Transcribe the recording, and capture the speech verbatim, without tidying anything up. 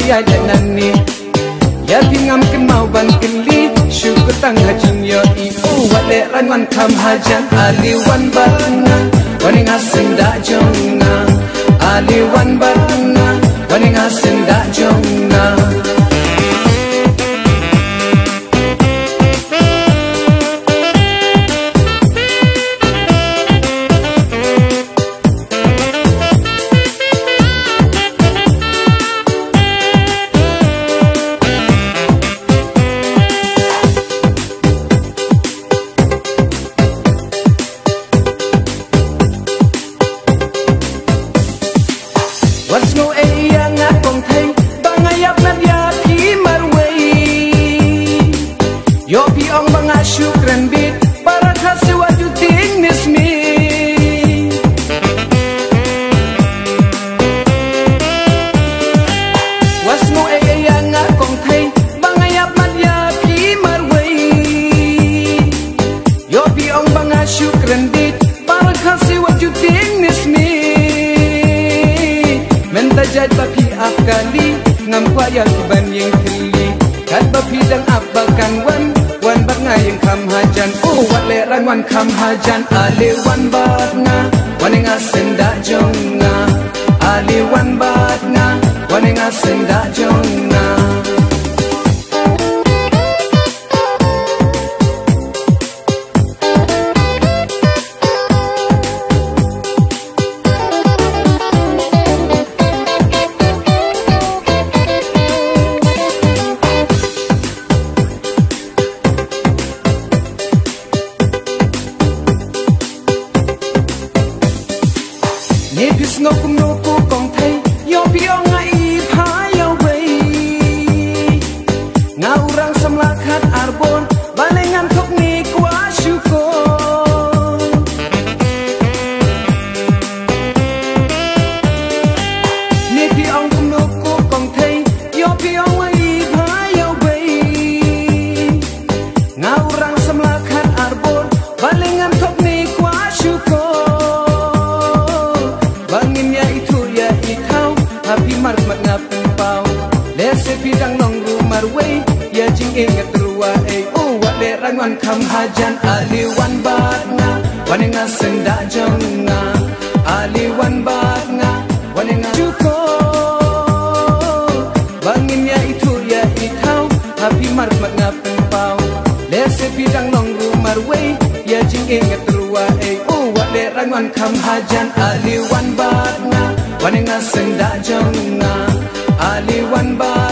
ya janani ya pingam kemau ban keli syukur tang hajin yo i u wale ranwan kam hajan ali wan batna waning asinda jonga ali wan batna waning asinda jonga Wasno eya nga kong thay bangayap na dia pi marway yo pi ong mga syukran bit para kasi wajuting nismi Wasno eya nga kong thay bangayap na dia pi marway yo pi ong mga syukran bit para kasi wajuting nismi Mentajat bapi akali ngam kwayang ban yang keli kat bapi dang abakan wan wan bat ngayeng kam hajan oh wat le ran wan kam hajan ale wan bat nga waning asenda jonga ale wan bat nga waning asenda jonga Nipis ngokum nuku kong thay yo piong nga ipayaw bay nga urang samlakat arbon balengan kok ni kwa syukon Nipiong kum nuku kong thay yo piong nga ipayaw bay nga urang samlakat arbon balengan kok ni kwa syukon Bangin ya itu ya itau Happy mark mat ngapin pau Lese pidang nong rumar way Ya jing ingat ruwa eh Oh wat le ranwan kam hajan Ali wan bat nga Waning asenda jonga Ali wan bat nga Waning asyuko Bangin ya itu ya itau Happy mark mat ngapin pau Lese pidang nong rumar way Ya jing ingat ruwa eh Oh wat le ranwan kam hajan Ali wan bat nga Waning asenda jonga Ali wan bat